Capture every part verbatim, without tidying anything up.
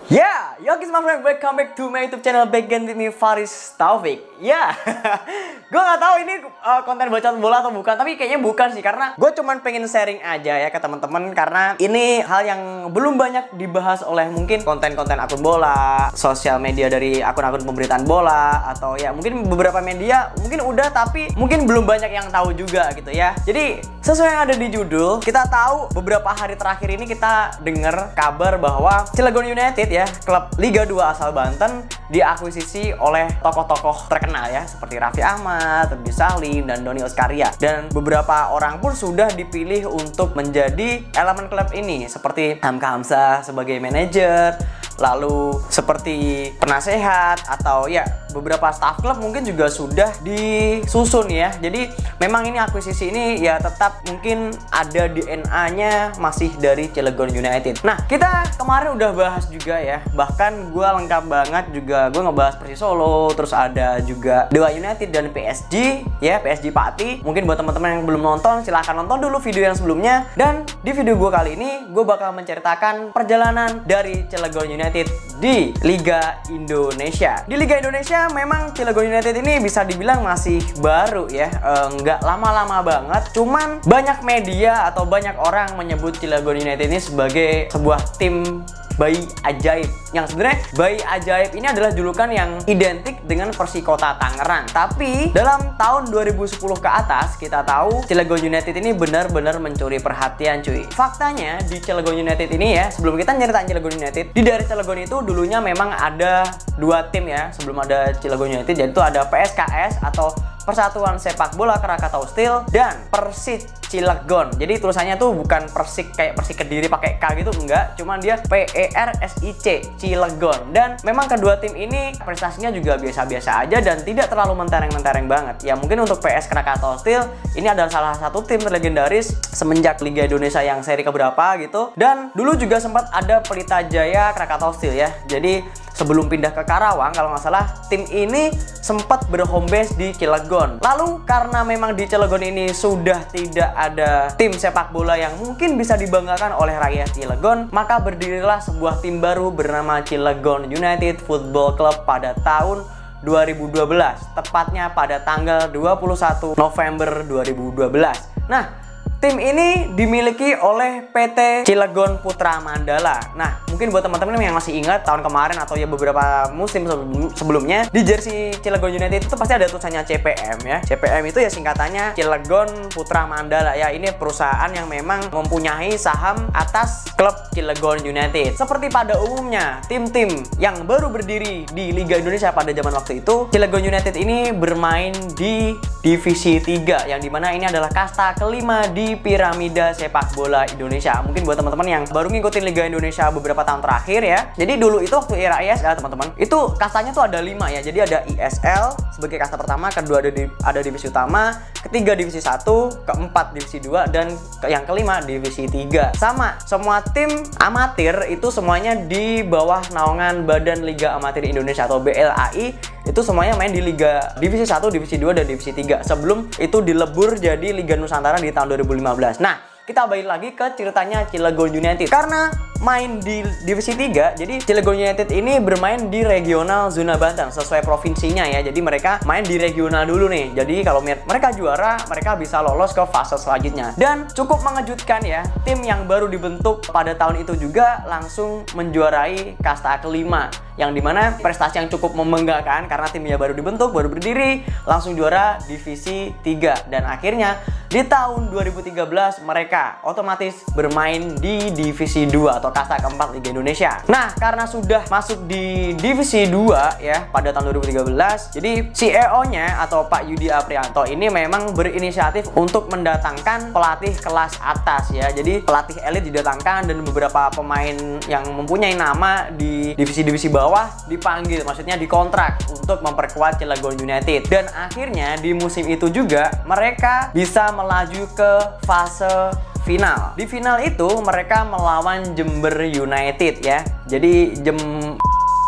Ya, yeah, yo guys, my friend, welcome back to my YouTube channel Back Again with me, Faris Taufik. Ya, yeah. Gue nggak tahu ini uh, konten bacot bola atau bukan, tapi kayaknya bukan sih, karena gue cuman pengen sharing aja ya ke teman-teman, karena ini hal yang belum banyak dibahas oleh mungkin konten-konten akun bola, sosial media dari akun-akun pemberitaan bola, atau ya mungkin beberapa media mungkin udah, tapi mungkin belum banyak yang tahu juga gitu ya. Jadi sesuai yang ada di judul, kita tahu beberapa hari terakhir ini kita dengar kabar bahwa Cilegon United ya, klub Liga dua asal Banten, diakuisisi oleh tokoh-tokoh terkenal ya, seperti Raffi Ahmad, Rudy Salim, dan Doni Oskaria. Dan beberapa orang pun sudah dipilih untuk menjadi elemen klub ini, seperti Hamka Hamzah sebagai manajer, lalu seperti penasehat, atau ya beberapa staff klub mungkin juga sudah disusun ya. Jadi memang ini akuisisi ini ya tetap mungkin ada D N A-nya masih dari Cilegon United. Nah, kita kemarin udah bahas juga ya, bahkan gue lengkap banget juga, gue ngebahas Persis Solo, terus ada juga Dewa United dan P S G ya, P S G Pati. Mungkin buat teman-teman yang belum nonton, silahkan nonton dulu video yang sebelumnya. Dan di video gue kali ini, gue bakal menceritakan perjalanan dari Cilegon United di Liga Indonesia. Di Liga Indonesia memang Cilegon United ini bisa dibilang masih baru ya, e, nggak lama-lama banget. Cuman banyak media atau banyak orang menyebut Cilegon United ini sebagai sebuah tim bayi ajaib, yang sebenarnya bayi ajaib ini adalah julukan yang identik dengan Persikota Tangerang. Tapi dalam tahun dua ribu sepuluh ke atas, kita tahu Cilegon United ini benar-benar mencuri perhatian cuy. Faktanya di Cilegon United ini ya, sebelum kita nyeritain Cilegon United, di daerah Cilegon itu dulunya memang ada dua tim ya sebelum ada Cilegon United, yaitu ada P S K S atau Persatuan Sepak Bola Krakatau Steel dan Persit Cilegon. Jadi tulisannya tuh bukan Persik kayak Persik Kediri pakai K gitu, enggak, cuman dia P E R S I C Cilegon. Dan memang kedua tim ini prestasinya juga biasa-biasa aja dan tidak terlalu mentereng-mentereng banget. Ya mungkin untuk P S Krakatau Steel ini adalah salah satu tim legendaris semenjak Liga Indonesia yang seri keberapa gitu. Dan dulu juga sempat ada Pelita Jaya Krakatau Steel ya. Jadi sebelum pindah ke Karawang kalau nggak salah, tim ini sempat berhome base di Cilegon. Lalu karena memang di Cilegon ini sudah tidak ada tim sepak bola yang mungkin bisa dibanggakan oleh rakyat Cilegon, maka berdirilah sebuah tim baru bernama Cilegon United Football Club pada tahun dua ribu dua belas, tepatnya pada tanggal dua puluh satu November dua ribu dua belas. Nah, tim ini dimiliki oleh P T Cilegon Putra Mandala. Nah, mungkin buat teman-teman yang masih ingat tahun kemarin atau ya beberapa musim sebelumnya, di jersey Cilegon United itu pasti ada tulisannya C P M ya. C P M itu ya singkatannya Cilegon Putra Mandala ya. Ini perusahaan yang memang mempunyai saham atas klub Cilegon United. Seperti pada umumnya, tim-tim yang baru berdiri di Liga Indonesia pada zaman waktu itu, Cilegon United ini bermain di Divisi tiga, yang dimana ini adalah kasta kelima di piramida sepak bola Indonesia. Mungkin buat teman-teman yang baru ngikutin Liga Indonesia beberapa tahun terakhir ya. Jadi dulu itu waktu era I S L teman-teman, itu kastanya tuh ada lima ya. Jadi ada I S L sebagai kasta pertama, kedua ada, di, ada divisi utama, ketiga divisi satu, keempat divisi dua, dan ke, yang kelima divisi tiga. Sama, semua tim amatir itu semuanya di bawah naungan Badan Liga Amatir Indonesia atau B L A I. Itu semuanya main di Liga Divisi satu, Divisi dua, dan Divisi tiga. Sebelum itu dilebur jadi Liga Nusantara di tahun dua ribu lima belas. Nah, kita balik lagi ke ceritanya Cilegon United. Karena main di Divisi tiga, jadi Cilegon United ini bermain di regional zona Banten sesuai provinsinya ya. Jadi mereka main di regional dulu nih. Jadi kalau mereka juara, mereka bisa lolos ke fase selanjutnya. Dan cukup mengejutkan ya, tim yang baru dibentuk pada tahun itu juga langsung menjuarai kasta kelima, yang dimana prestasi yang cukup membanggakan karena timnya baru dibentuk, baru berdiri, langsung juara Divisi tiga. Dan akhirnya di tahun dua ribu tiga belas mereka otomatis bermain di Divisi dua atau kasta keempat Liga Indonesia. Nah, karena sudah masuk di Divisi dua ya pada tahun dua ribu tiga belas, jadi C E O-nya atau Pak Yudi Aprianto ini memang berinisiatif untuk mendatangkan pelatih kelas atas ya. Jadi pelatih elit didatangkan dan beberapa pemain yang mempunyai nama di divisi-divisi bawah dipanggil, maksudnya dikontrak untuk memperkuat Cilegon United. Dan akhirnya di musim itu juga mereka bisa melaju ke fase final. Di final itu mereka melawan Jember United ya. Jadi Jem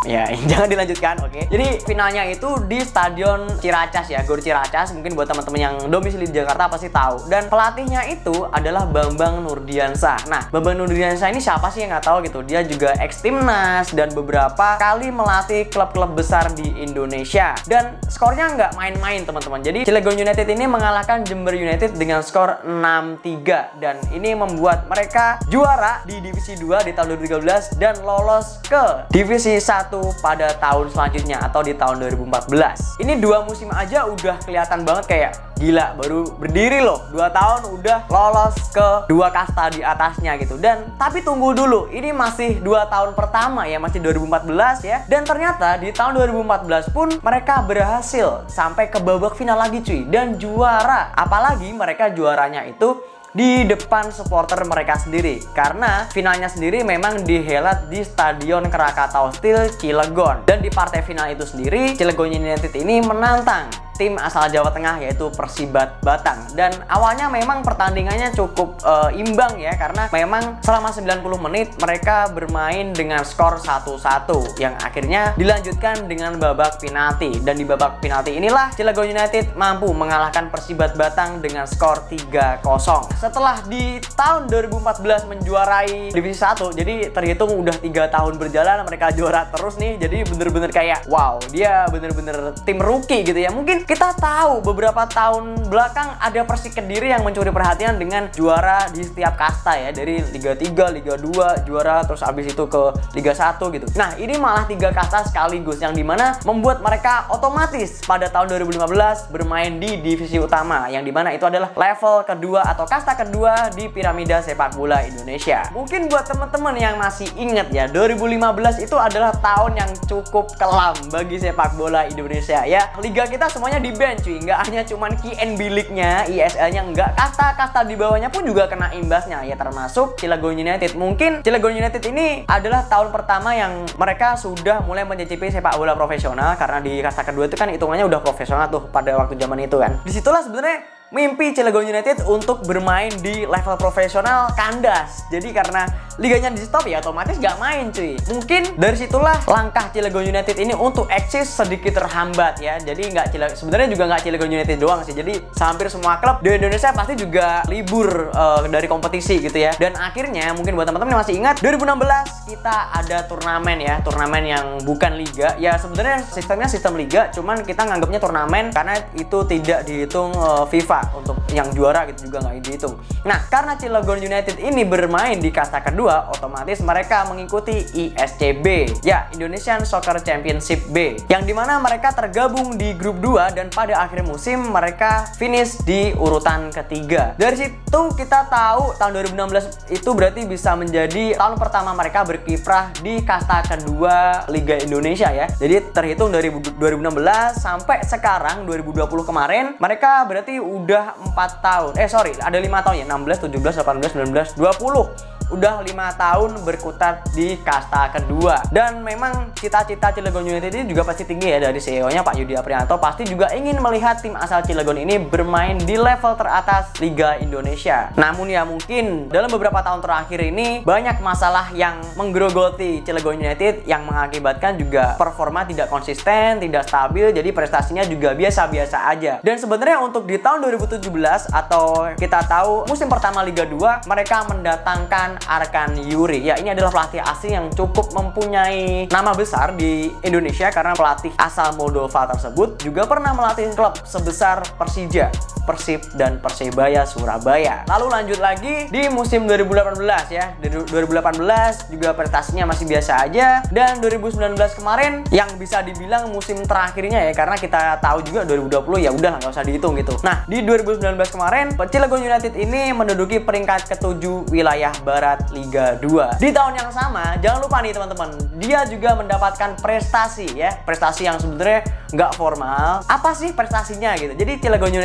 Ya, jangan dilanjutkan, oke. Okay? Jadi finalnya itu di Stadion Ciracas ya, Gor Ciracas. Mungkin buat teman-teman yang domisili di Jakarta pasti tahu. Dan pelatihnya itu adalah Bambang Nurdiansyah. Nah, Bambang Nurdiansyah ini siapa sih yang nggak tahu gitu? Dia juga ex timnas dan beberapa kali melatih klub-klub besar di Indonesia. Dan skornya nggak main-main teman-teman. Jadi Cilegon United ini mengalahkan Jember United dengan skor enam tiga. Dan ini membuat mereka juara di Divisi dua di tahun dua ribu tiga belas dan lolos ke Divisi satu pada tahun selanjutnya atau di tahun dua ribu empat belas. Ini dua musim aja udah kelihatan banget kayak gila, baru berdiri loh dua tahun udah lolos ke dua kasta di atasnya gitu. Dan tapi tunggu dulu, ini masih dua tahun pertama ya, masih dua ribu empat belas ya. Dan ternyata di tahun dua ribu empat belas pun mereka berhasil sampai ke babak final lagi cuy, dan juara. Apalagi mereka juaranya itu di depan supporter mereka sendiri, karena finalnya sendiri memang dihelat di Stadion Krakatau Steel Cilegon. Dan di partai final itu sendiri Cilegon United ini menantang tim asal Jawa Tengah yaitu Persibat Batang. Dan awalnya memang pertandingannya cukup uh, imbang ya, karena memang selama sembilan puluh menit mereka bermain dengan skor satu satu yang akhirnya dilanjutkan dengan babak penalti. Dan di babak penalti inilah Cilegon United mampu mengalahkan Persibat Batang dengan skor tiga kosong. Setelah di tahun dua ribu empat belas menjuarai Divisi satu, jadi terhitung udah tiga tahun berjalan mereka juara terus nih. Jadi bener-bener kayak wow, dia bener-bener tim rookie gitu ya. Mungkin kita tahu beberapa tahun belakang ada Persik Kediri yang mencuri perhatian dengan juara di setiap kasta ya, dari Liga tiga, Liga dua juara, terus abis itu ke Liga satu gitu. Nah, ini malah tiga kasta sekaligus, yang dimana membuat mereka otomatis pada tahun dua ribu lima belas bermain di divisi utama, yang dimana itu adalah level kedua atau kasta kedua di piramida sepak bola Indonesia. Mungkin buat teman-teman yang masih ingat ya, dua ribu lima belas itu adalah tahun yang cukup kelam bagi sepak bola Indonesia ya. Liga kita semuanya di ban cuy, nggak hanya cuman K N B League-nya, I S L-nya nggak, kasta-kasta di bawahnya pun juga kena imbasnya ya, termasuk Cilegon United. Mungkin Cilegon United ini adalah tahun pertama yang mereka sudah mulai mencicipi sepak bola profesional, karena di kasta kedua itu kan hitungannya udah profesional tuh pada waktu zaman itu kan. Disitulah sebenarnya mimpi Cilegon United untuk bermain di level profesional kandas. Jadi karena liganya di stop ya otomatis gak main cuy. Mungkin dari situlah langkah Cilegon United ini untuk eksis sedikit terhambat ya. Jadi nggak Cilegon, sebenarnya juga nggak Cilegon United doang sih. Jadi hampir semua klub di Indonesia pasti juga libur uh, dari kompetisi gitu ya. Dan akhirnya mungkin buat teman-teman yang masih ingat, dua ribu enam belas kita ada turnamen ya, turnamen yang bukan liga. Ya sebenarnya sistemnya sistem liga, cuman kita nganggapnya turnamen karena itu tidak dihitung uh, FIFA. Untuk yang juara gitu juga nggak dihitung. Nah, karena Cilegon United ini bermain di kasta kedua, otomatis mereka mengikuti I S C B ya, Indonesian Soccer Championship B, yang dimana mereka tergabung di grup dua dan pada akhir musim mereka finish di urutan ketiga. Dari situ kita tahu tahun dua ribu enam belas itu berarti bisa menjadi tahun pertama mereka berkiprah di kasta kedua Liga Indonesia ya. Jadi terhitung dari dua ribu enam belas sampai sekarang dua ribu dua puluh kemarin, mereka berarti udah Udah empat tahun, eh sorry ada lima tahun ya, enam belas, tujuh belas, delapan belas, sembilan belas, dua puluh. Udah lima tahun berkutat di kasta kedua. Dan memang cita-cita Cilegon United ini juga pasti tinggi ya, dari C E O-nya Pak Yudi Aprianto pasti juga ingin melihat tim asal Cilegon ini bermain di level teratas Liga Indonesia. Namun ya mungkin dalam beberapa tahun terakhir ini banyak masalah yang menggerogoti Cilegon United yang mengakibatkan juga performa tidak konsisten, tidak stabil, jadi prestasinya juga biasa-biasa aja. Dan sebenarnya untuk di tahun dua ribu tujuh belas atau kita tahu musim pertama Liga dua, mereka mendatangkan Arkan Yuri. Ya, ini adalah pelatih asing yang cukup mempunyai nama besar di Indonesia, karena pelatih asal Moldova tersebut juga pernah melatih klub sebesar Persija, Persib, dan Persebaya Surabaya. Lalu lanjut lagi di musim dua ribu delapan belas ya. Di dua ribu delapan belas juga prestasinya masih biasa aja, dan dua ribu sembilan belas kemarin yang bisa dibilang musim terakhirnya ya, karena kita tahu juga dua ribu dua puluh ya udah nggak usah dihitung gitu. Nah, di dua ribu sembilan belas kemarin Cilegon United ini menduduki peringkat ketujuh wilayah barat Liga dua. Di tahun yang sama, jangan lupa nih teman-teman, dia juga mendapatkan prestasi ya, prestasi yang sebenarnya nggak formal. Apa sih prestasinya gitu? Jadi Cilegon United ini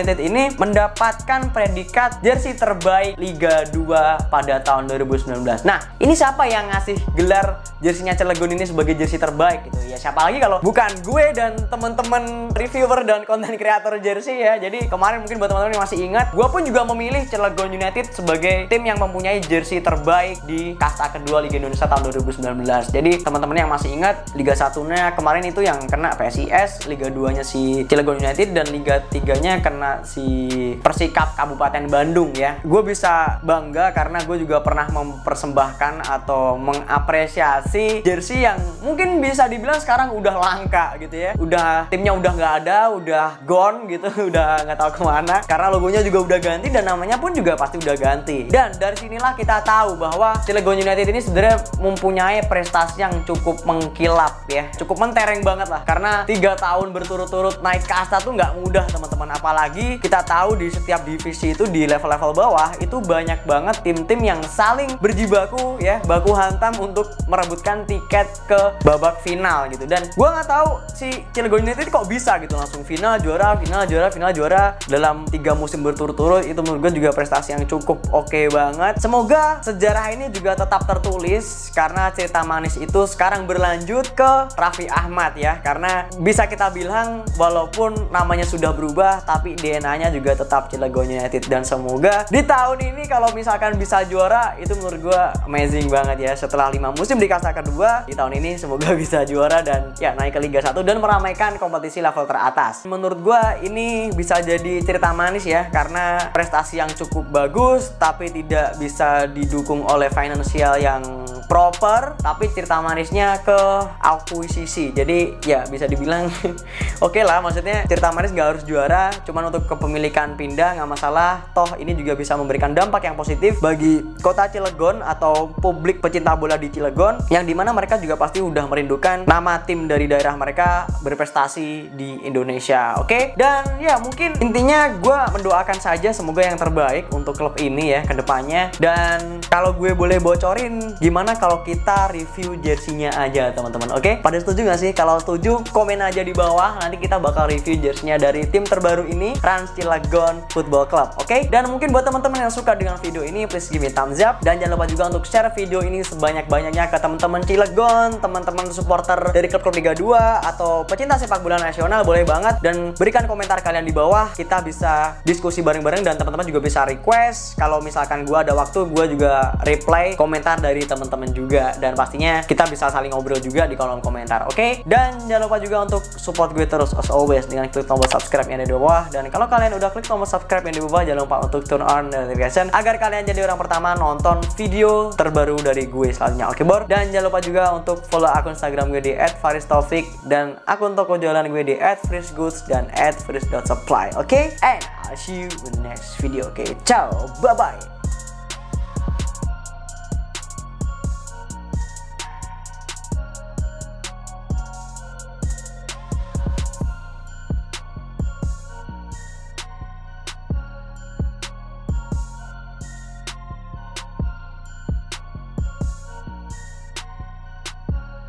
ini mendapatkan predikat jersey terbaik Liga dua pada tahun dua ribu sembilan belas. Nah, ini siapa yang ngasih gelar jersinya Cilegon ini sebagai jersey terbaik gitu? Ya siapa lagi kalau bukan gue dan teman-teman reviewer dan konten kreator jersey ya. Jadi kemarin mungkin buat teman-teman yang masih ingat, gue pun juga memilih Cilegon United sebagai tim yang mempunyai jersey terbaik di kasta kedua Liga Indonesia tahun dua ribu sembilan belas. Jadi teman-teman yang masih ingat, Liga satunya kemarin itu yang kena P S I S, Liga duanya si Cilegon United, dan Liga tiganya kena si Persikap Kabupaten Bandung ya. Gue bisa bangga karena gue juga pernah mempersembahkan atau mengapresiasi jersey yang mungkin bisa dibilang sekarang udah langka gitu ya. Udah timnya udah nggak ada, udah gone gitu, udah nggak tahu kemana karena logonya juga udah ganti dan namanya pun juga pasti udah ganti. Dan dari sinilah kita tahu bahwa Cilegon United ini sebenarnya mempunyai prestasi yang cukup mengkilap ya, cukup mentereng banget lah, karena tiga tahun berturut-turut naik kasta tuh nggak mudah teman-teman. Apalagi kita tahu di setiap divisi itu di level-level bawah itu banyak banget tim-tim yang saling berjibaku ya, baku hantam untuk merebutkan tiket ke babak final gitu. Dan gua nggak tahu si Cilegon United kok bisa gitu langsung final juara, final juara, final juara dalam tiga musim berturut-turut. Itu menurut gue juga prestasi yang cukup oke okay banget. Semoga sejarah ini juga tetap tertulis karena cerita manis itu sekarang berlanjut ke Raffi Ahmad ya, karena bisa kita bilang walaupun namanya sudah berubah tapi D N A-nya juga tetap Cilegon United. Dan semoga di tahun ini kalau misalkan bisa juara, itu menurut gue amazing banget ya. Setelah lima musim di kasta kedua, di tahun ini semoga bisa juara dan ya naik ke Liga satu dan meramaikan kompetisi level teratas. Menurut gue ini bisa jadi cerita manis ya, karena prestasi yang cukup bagus tapi tidak bisa didukung oleh finansial yang proper, tapi cerita manisnya ke akuisisi. Jadi ya bisa dibilang oke okay lah, maksudnya cerita manis nggak harus juara, cuman untuk kepemilikan pindah nggak masalah. Toh ini juga bisa memberikan dampak yang positif bagi kota Cilegon atau publik pecinta bola di Cilegon, yang dimana mereka juga pasti udah merindukan nama tim dari daerah mereka berprestasi di Indonesia. Oke okay? Dan ya mungkin intinya gue mendoakan saja semoga yang terbaik untuk klub ini ya ke depannya. Dan kalau gue boleh bocorin, gimana kalau kita review jersinya aja teman-teman? Oke okay? Pada setuju nggak sih? Kalau setuju komen aja di bawah, nanti kita bakal review jersinya dari tim terbaru ini, Rans Cilegon Football Club. Oke okay? Dan mungkin buat teman-teman yang suka dengan video ini, please give me thumbs up, dan jangan lupa juga untuk share video ini sebanyak-banyaknya ke teman-teman Cilegon, teman-teman supporter dari klub-klub Liga dua atau pecinta sepak bola nasional, boleh banget. Dan berikan komentar kalian di bawah, kita bisa diskusi bareng-bareng, dan teman-teman juga bisa request. Kalau misalkan gue ada waktu, gue juga reply komentar dari teman-teman juga, dan pastinya kita bisa saling ngobrol juga di kolom komentar. Oke okay? Dan jangan lupa juga untuk support gue terus as always dengan klik tombol subscribe yang ada di bawah. Dan kalau kalian udah klik tombol subscribe yang di bawah, jangan lupa untuk turn on notification agar kalian jadi orang pertama nonton video terbaru dari gue selanjutnya. Oke okay, bor. Dan jangan lupa juga untuk follow akun Instagram gue di et faris taufik dan akun toko jualan gue di et frisgoods dan et fris dot supply. Oke okay? And I'll see you in the next video. Oke okay? Ciao, bye bye.